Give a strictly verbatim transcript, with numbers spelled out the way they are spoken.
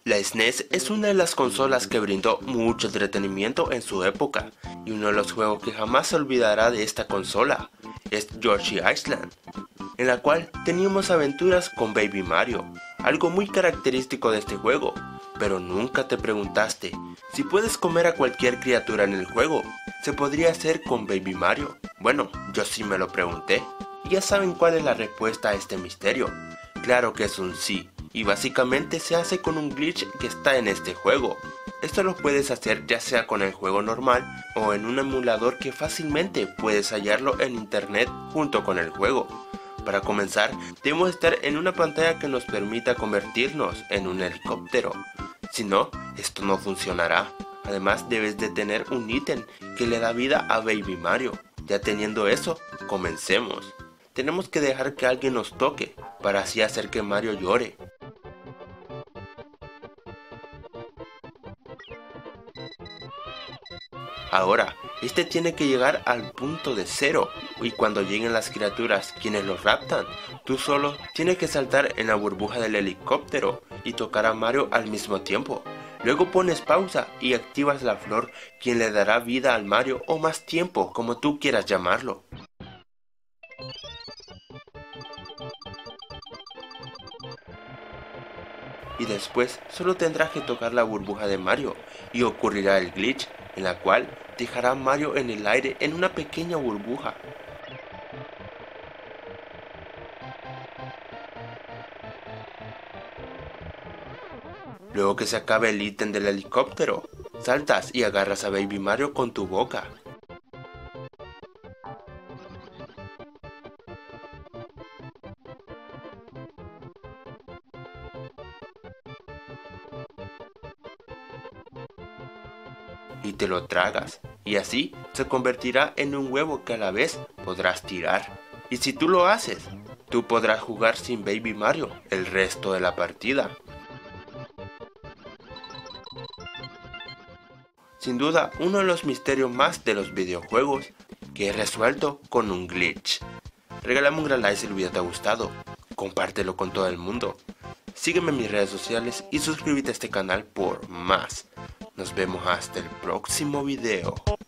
La S N E S es una de las consolas que brindó mucho entretenimiento en su época, y uno de los juegos que jamás se olvidará de esta consola es Yoshi Island, en la cual teníamos aventuras con Baby Mario, algo muy característico de este juego. Pero nunca te preguntaste, si puedes comer a cualquier criatura en el juego, ¿se podría hacer con Baby Mario? Bueno, yo sí me lo pregunté, y ya saben cuál es la respuesta a este misterio. Claro que es un sí, y básicamente se hace con un glitch que está en este juego. Esto lo puedes hacer ya sea con el juego normal o en un emulador que fácilmente puedes hallarlo en internet junto con el juego. Para comenzar, debemos estar en una pantalla que nos permita convertirnos en un helicóptero. Si no, esto no funcionará. Además, debes de tener un ítem que le da vida a Baby Mario. Ya teniendo eso, comencemos. Tenemos que dejar que alguien nos toque, para así hacer que Mario llore. Ahora, este tiene que llegar al punto de cero, y cuando lleguen las criaturas quienes lo raptan, tú solo tienes que saltar en la burbuja del helicóptero y tocar a Mario al mismo tiempo. Luego pones pausa y activas la flor, quien le dará vida al Mario o más tiempo, como tú quieras llamarlo. Y después solo tendrás que tocar la burbuja de Mario y ocurrirá el glitch, en la cual dejará a Mario en el aire en una pequeña burbuja. Luego que se acabe el ítem del helicóptero, saltas y agarras a Baby Mario con tu boca. Y te lo tragas, y así se convertirá en un huevo que a la vez podrás tirar. Y si tú lo haces, tú podrás jugar sin Baby Mario el resto de la partida. Sin duda, uno de los misterios más de los videojuegos que he resuelto con un glitch. Regálame un gran like si el video te ha gustado, compártelo con todo el mundo, sígueme en mis redes sociales y suscríbete a este canal por más. Nos vemos hasta el próximo video.